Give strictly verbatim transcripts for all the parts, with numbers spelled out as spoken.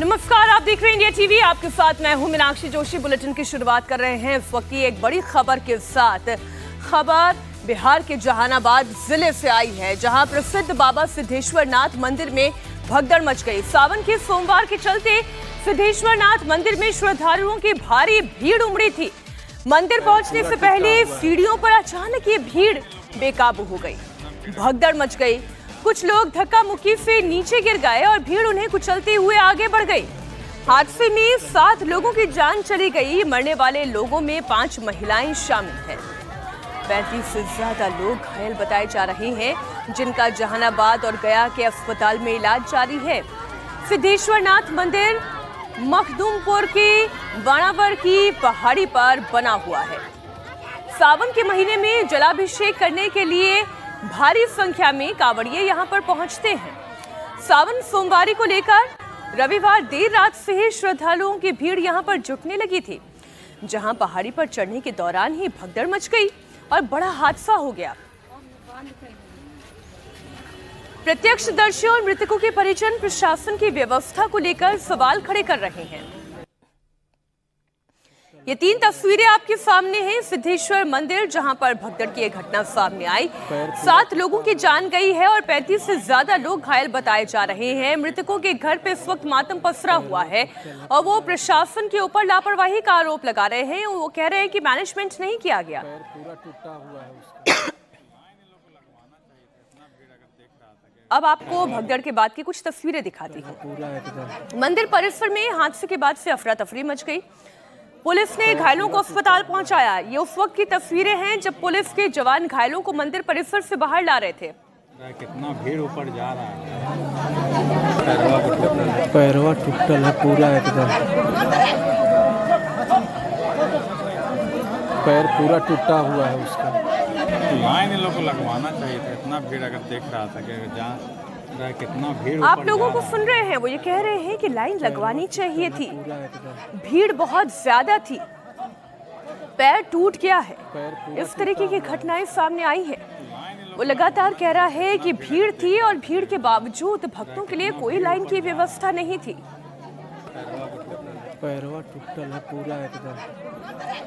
नमस्कार, आप देख रहे हैं इंडिया टीवी। आपके साथ मैं हूं मीनाक्षी जोशी। बुलेटिन की शुरुआत कर रहे हैं इस वक्त की एक बड़ी खबर के साथ। खबर बिहार के जहानाबाद जिले से आई है, जहां प्रसिद्ध बाबा सिद्धेश्वरनाथ मंदिर में भगदड़ मच गई। सावन के सोमवार के चलते सिद्धेश्वरनाथ मंदिर में श्रद्धालुओं की भारी भीड़ उमड़ी थी। मंदिर पहुंचने से पहले सीढ़ियों पर अचानक ये भीड़ बेकाबू हो गई, भगदड़ मच गई। कुछ लोग धक्का मुक्की से नीचे गिर गए और भीड़ उन्हें कुचलते हुए आगे बढ़ गई। हादसे में सात लोगों की जान चली गई। मरने वाले लोगों में पांच महिलाएं शामिल हैं। पैंतीस से ज्यादा लोग घायल बताए जा रहे हैं, जिनका जहानाबाद और गया के अस्पताल में इलाज जारी है। सिद्धेश्वरनाथ मंदिर मखदूमपुर की बाणावर की पहाड़ी पर बना हुआ है। सावन के महीने में जलाभिषेक करने के लिए भारी संख्या में कांवड़िए यहां पर पहुंचते हैं। सावन सोमवारी को लेकर रविवार देर रात से ही श्रद्धालुओं की भीड़ यहां पर जुटने लगी थी, जहां पहाड़ी पर चढ़ने के दौरान ही भगदड़ मच गई और बड़ा हादसा हो गया। प्रत्यक्षदर्शियों और मृतकों के परिजन प्रशासन की व्यवस्था को लेकर सवाल खड़े कर रहे हैं। ये तीन तस्वीरें आपके सामने हैं। सिद्धेश्वर मंदिर, जहां पर भगदड़ की एक घटना सामने आई। सात लोगों की जान गई है और पैंतीस से ज्यादा लोग घायल बताए जा रहे हैं। मृतकों के घर पे इस वक्त मातम पसरा हुआ है और वो प्रशासन के ऊपर लापरवाही का आरोप लगा रहे हैं। वो कह रहे हैं कि मैनेजमेंट नहीं किया गया। अब आपको भगदड़ के बाद की कुछ तस्वीरें दिखाती हूँ। मंदिर परिसर में हादसे के बाद से अफरा तफरी मच गई। पुलिस ने घायलों को अस्पताल पहुंचाया। ये उस वक्त की तस्वीरें हैं जब पुलिस के जवान घायलों को मंदिर परिसर से बाहर ला रहे थे। कितना भीड़ ऊपर जा रहा है। पैरवा टूटल है पूरा, एकदम पैर पूरा टूटा हुआ है उसका। लाइन इन लोगों को लगवाना चाहिए था। इतना भीड़ अगर देख रहा था कि जहाँ कितना भीड़। आप लोगों को सुन रहे हैं, वो ये कह रहे हैं कि लाइन लगवानी चाहिए थी, भीड़ बहुत ज्यादा थी, पैर टूट गया है। इस तरीके की घटनाएं सामने आई है। वो लगातार कह रहा है कि भीड़ थी और भीड़ के बावजूद भक्तों के लिए कोई लाइन की व्यवस्था नहीं थी। पैरवा टूटल है पूरा, एकदम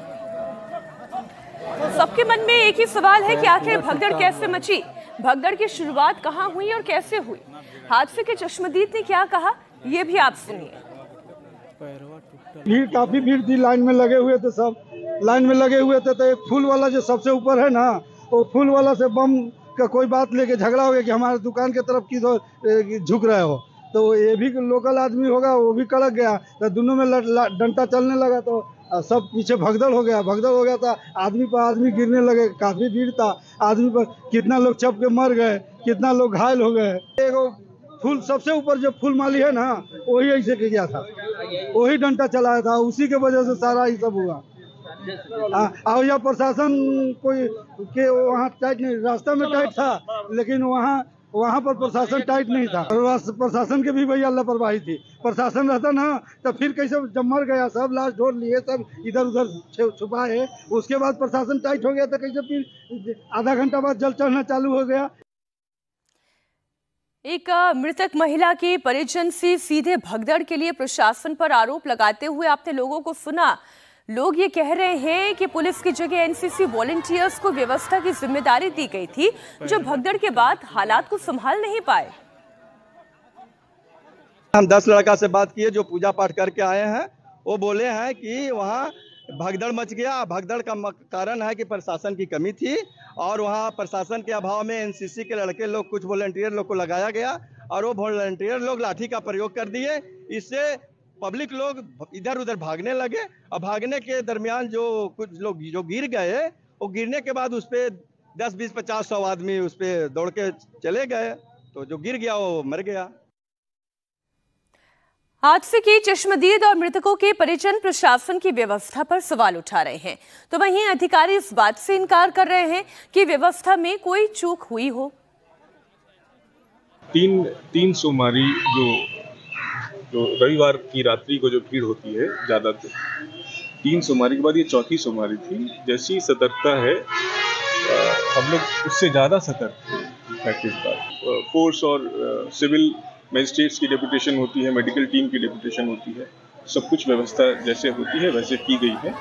सबके मन में एक ही सवाल है कि आखिर भगदड़ कैसे मची, भगदड़ की शुरुआत कहां हुई और कैसे हुई। हादसे के चश्मदीद ने क्या कहा, ये भी आप सुनिए। भीड़ काफी भीड़ थी, लाइन में लगे हुए थे, सब लाइन में लगे हुए थे। तो एक फूल वाला जो सबसे ऊपर है ना, वो फूल वाला से बम का कोई बात लेके झगड़ा हो गया कि हमारे दुकान के तरफ की तो झुक रहे हो। तो ये भी लोकल आदमी होगा, वो भी कड़क गया। तो दोनों में डंडा चलने लगा, तो सब पीछे भगदड़ हो गया। भगदड़ हो गया था, आदमी पर आदमी गिरने लगे। काफी भीड़ था, आदमी पर कितना लोग चप के मर गए, कितना लोग घायल हो गए। एगो फूल सबसे ऊपर जो फूल माली है ना, वही ऐसे किया था, वही डंडा चलाया था, उसी के वजह से सारा ये सब हुआ। और यह प्रशासन कोई के वहाँ टाइट नहीं, रास्ता में टाइट था, लेकिन वहाँ वहाँ पर प्रशासन टाइट नहीं था। प्रशासन के भी भैया लापरवाही थी। प्रशासन रहता ना तो फिर कैसे, जब मर गया सब लाश ढोर लिए, सब इधर उधर छुपाए, उसके बाद प्रशासन टाइट हो गया तो कैसे फिर आधा घंटा बाद जल चढ़ना चालू हो गया। एक मृतक महिला के परिजन से सीधे भगदड़ के लिए प्रशासन पर आरोप लगाते हुए आपने लोगों को सुना। लोग ये कह रहे हैं कि पुलिस की जगह एनसीसी वॉलंटियर्स को व्यवस्था की जिम्मेदारी दी गई थी, जो भगदड़ के बाद हालात को संभाल नहीं पाए। हम दस लड़का से बात किए जो पूजा पाठ करके आए हैं। वो बोले हैं कि वहाँ भगदड़ मच गया। भगदड़ का कारण है कि प्रशासन की कमी थी और वहाँ प्रशासन के अभाव में एनसीसी के लड़के लोग, कुछ वॉलंटियर लोग को लगाया गया और वो वॉलंटियर लोग लाठी का प्रयोग कर दिए। इससे पब्लिक लोग इधर उधर भागने लगे और भागने के दरमियान जो कुछ लोग जो गिर गए, वो गिरने के बाद उस पे दस बीस पचास सौ आदमी उस पे दौड़ के चले गए, तो जो गिर गया वो मर गया। हादसे की चश्मदीद और मृतकों के परिजन प्रशासन की व्यवस्था पर सवाल उठा रहे हैं, तो वहीं अधिकारी इस बात से इनकार कर रहे हैं कि व्यवस्था में कोई चूक हुई हो। तीन तीन सोमवारी जो जो रविवार की रात्रि को जो भीड़ होती है ज्यादातर, तीन सोमवारी के बाद ये चौथी सोमवारी थी। जैसी सतर्कता है, हम लोग उससे ज्यादा सतर्क थे। इस बार फोर्स और सिविल मजिस्ट्रेट्स की डेपुटेशन होती है, मेडिकल टीम की डेपुटेशन होती है, सब कुछ व्यवस्था जैसे होती है वैसे की गई है।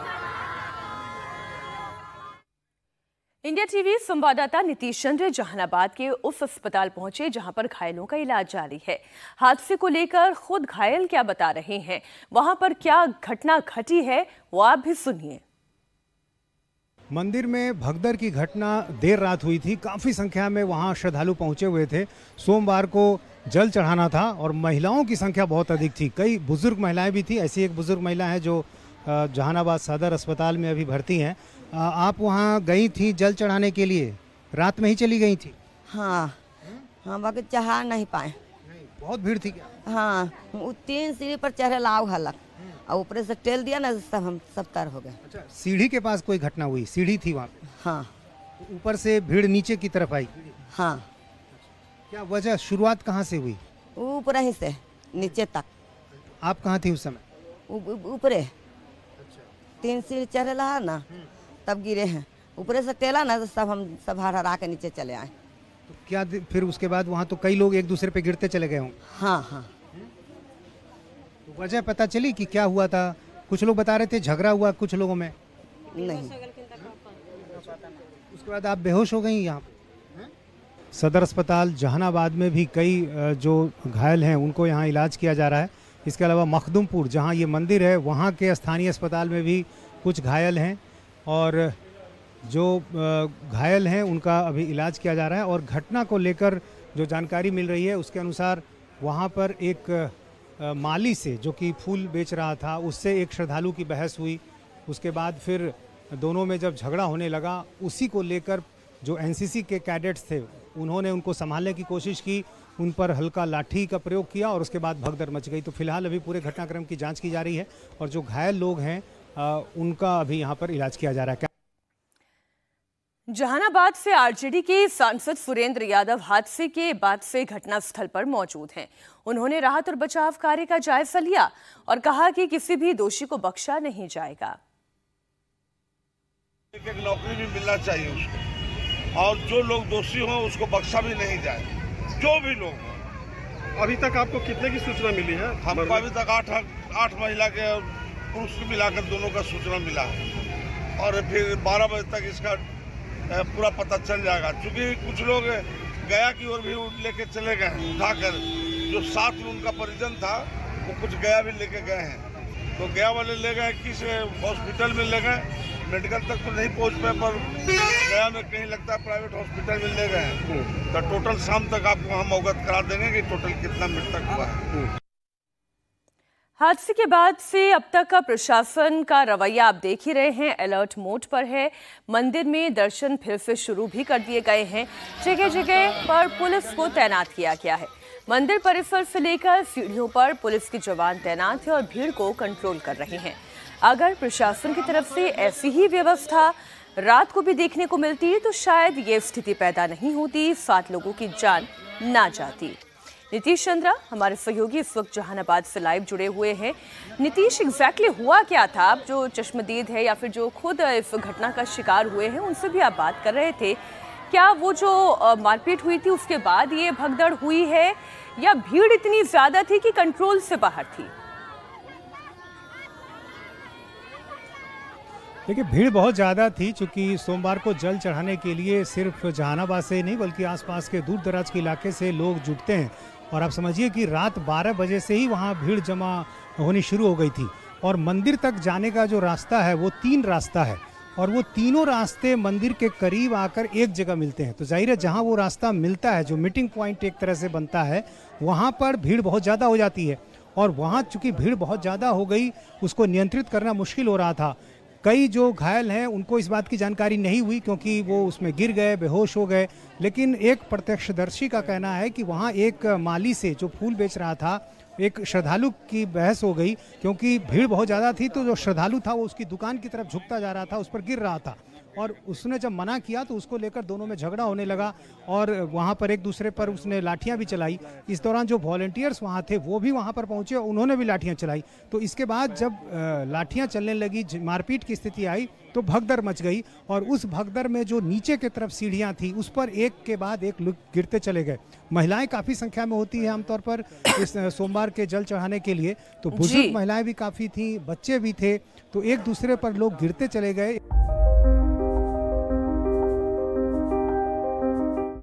इंडिया टीवी संवाददाता नीतीश चंद्र जहानाबाद के उस अस्पताल पहुंचे जहां पर घायलों का इलाज जारी है। हादसे को लेकर खुद घायल क्या बता रहे हैं, वहां पर क्या घटना घटी है, वो आप भी सुनिए। मंदिर में भगदड़ की घटना देर रात हुई थी। काफ़ी संख्या में वहां श्रद्धालु पहुंचे हुए थे। सोमवार को जल चढ़ाना था और महिलाओं की संख्या बहुत अधिक थी। कई बुजुर्ग महिलाएं भी थी। ऐसी एक बुजुर्ग महिला है जो जहानाबाद सदर अस्पताल में अभी भर्ती हैं। आप वहां गई थी जल चढ़ाने के लिए, रात में ही चली गई थी? हाँ हाँ, बाकी चढ़ा नहीं पाए। बहुत भीड़ थी क्या? हाँ, वो तीन सीढ़ी पर चढ़े लाव हलक और ऊपर से टेल दिया ना, सब हम सब तर हो गए। अच्छा, सीढ़ी के पास कोई घटना हुई? सीढ़ी थी वहाँ पे? हाँ। ऊपर से भीड़ नीचे की तरफ आई? हाँ। क्या वजह, शुरुआत कहाँ से हुई? ऊपर ही से नीचे तक। आप कहाँ थी उस समय? ऊपरे तीन सीढ़ी चढ़े रहा ना, तब गिरे हैं। ऊपरे से टेला ना, तो सब हम सब हर हरा के नीचे चले आए। तो क्या फिर उसके बाद वहाँ तो कई लोग एक दूसरे पे गिरते चले गए होंगे? हाँ हाँ। तो वजह पता चली कि क्या हुआ था? कुछ लोग बता रहे थे झगड़ा हुआ कुछ लोगों में। नहीं। उसके बाद आप बेहोश हो गई यहाँ? सदर अस्पताल जहानाबाद में भी कई जो घायल हैं उनको यहाँ इलाज किया जा रहा है। इसके अलावा मखदुमपुर जहाँ ये मंदिर है वहाँ के स्थानीय अस्पताल में भी कुछ घायल हैं और जो घायल हैं उनका अभी इलाज किया जा रहा है। और घटना को लेकर जो जानकारी मिल रही है उसके अनुसार वहाँ पर एक माली से जो कि फूल बेच रहा था उससे एक श्रद्धालु की बहस हुई। उसके बाद फिर दोनों में जब झगड़ा होने लगा, उसी को लेकर जो एनसीसी के कैडेट्स थे उन्होंने उनको संभालने की कोशिश की, उन पर हल्का लाठी का प्रयोग किया और उसके बाद भगदड़ मच गई। तो फिलहाल अभी पूरे घटनाक्रम की जांच की जा रही है और जो घायल लोग हैं आ, उनका अभी यहाँ पर इलाज किया जा रहा है। जहानाबाद से आरजेडी के सांसद सुरेंद्र यादव हादसे के बाद से घटनास्थल पर मौजूद हैं। उन्होंने राहत और बचाव कार्य का जायजा लिया और कहा कि किसी भी दोषी को बख्शा नहीं जाएगा। एक एक नौकरी भी मिलना चाहिए उसको, और जो लोग दोषी हों उसको बख्शा भी नहीं जाए, जो भी लोग हों। अभी तक आपको कितने की सूचना मिली है? हमको अभी तक आठ आठ महिला के पुरुष को मिलाकर दोनों का सूचना मिला है और फिर बारह बजे तक इसका पूरा पता चल जाएगा। क्योंकि कुछ लोग गया की ओर भी लेके चले गए हैं उठाकर, जो साथ में उनका परिजन था वो कुछ गया भी लेके गए हैं। तो गया वाले ले गए, किस हॉस्पिटल में ले गए, मेडिकल तक तो नहीं पहुंच पाए पर गया में कहीं लगता है प्राइवेट हॉस्पिटल में ले गए हैं। तो टोटल शाम तक आपको हम अवगत करा देंगे कि टोटल कितना मृतक हुआ है। हादसे के बाद से अब तक का प्रशासन का रवैया आप देख ही रहे हैं, अलर्ट मोड पर है। मंदिर में दर्शन फिर से शुरू भी कर दिए गए हैं। जगह जगह पर पुलिस को तैनात किया गया है। मंदिर परिसर से लेकर सीढ़ियों पर पुलिस के जवान तैनात हैं और भीड़ को कंट्रोल कर रहे हैं। अगर प्रशासन की तरफ से ऐसी ही व्यवस्था रात को भी देखने को मिलती तो शायद ये स्थिति पैदा नहीं होती, सात लोगों की जान ना जाती। नीतीश चंद्रा हमारे सहयोगी इस वक्त जहानाबाद से लाइव जुड़े हुए हैं। नीतीश, एग्जैक्टली हुआ क्या था? आप जो चश्मदीद है या फिर जो खुद इस घटना का शिकार हुए हैं उनसे भी आप बात कर रहे थे। क्या वो जो मारपीट हुई थी उसके बाद ये भगदड़ हुई है या भीड़ इतनी ज्यादा थी कि कंट्रोल से बाहर थी? देखिए, भीड़ बहुत ज़्यादा थी क्योंकि सोमवार को जल चढ़ाने के लिए सिर्फ जहानाबाद से नहीं बल्कि आसपास के दूर दराज के इलाके से लोग जुटते हैं। और आप समझिए कि रात बारह बजे से ही वहाँ भीड़ जमा होनी शुरू हो गई थी। और मंदिर तक जाने का जो रास्ता है वो तीन रास्ता है और वो तीनों रास्ते मंदिर के करीब आकर एक जगह मिलते हैं। तो जाहिर है जहाँ वो रास्ता मिलता है, जो मीटिंग पॉइंट एक तरह से बनता है, वहाँ पर भीड़ बहुत ज़्यादा हो जाती है। और वहाँ चूँकि भीड़ बहुत ज़्यादा हो गई, उसको नियंत्रित करना मुश्किल हो रहा था। कई जो घायल हैं उनको इस बात की जानकारी नहीं हुई क्योंकि वो उसमें गिर गए, बेहोश हो गए। लेकिन एक प्रत्यक्षदर्शी का कहना है कि वहाँ एक माली से जो फूल बेच रहा था, एक श्रद्धालु की बहस हो गई क्योंकि भीड़ बहुत ज़्यादा थी। तो जो श्रद्धालु था वो उसकी दुकान की तरफ झुकता जा रहा था, उस पर गिर रहा था और उसने जब मना किया तो उसको लेकर दोनों में झगड़ा होने लगा और वहाँ पर एक दूसरे पर उसने लाठियाँ भी चलाई। इस दौरान जो वॉलंटियर्स वहाँ थे वो भी वहाँ पर पहुँचे, उन्होंने भी लाठियाँ चलाई। तो इसके बाद जब लाठियाँ चलने लगी, मारपीट की स्थिति आई तो भगदड़ मच गई और उस भगदड़ में जो नीचे की तरफ सीढ़ियाँ थी उस पर एक के बाद एक लोग गिरते चले गए। महिलाएं काफ़ी संख्या में होती है आमतौर पर इस सोमवार के जल चढ़ाने के लिए, तो बुजुर्ग महिलाएं भी काफ़ी थी, बच्चे भी थे, तो एक दूसरे पर लोग गिरते चले गए।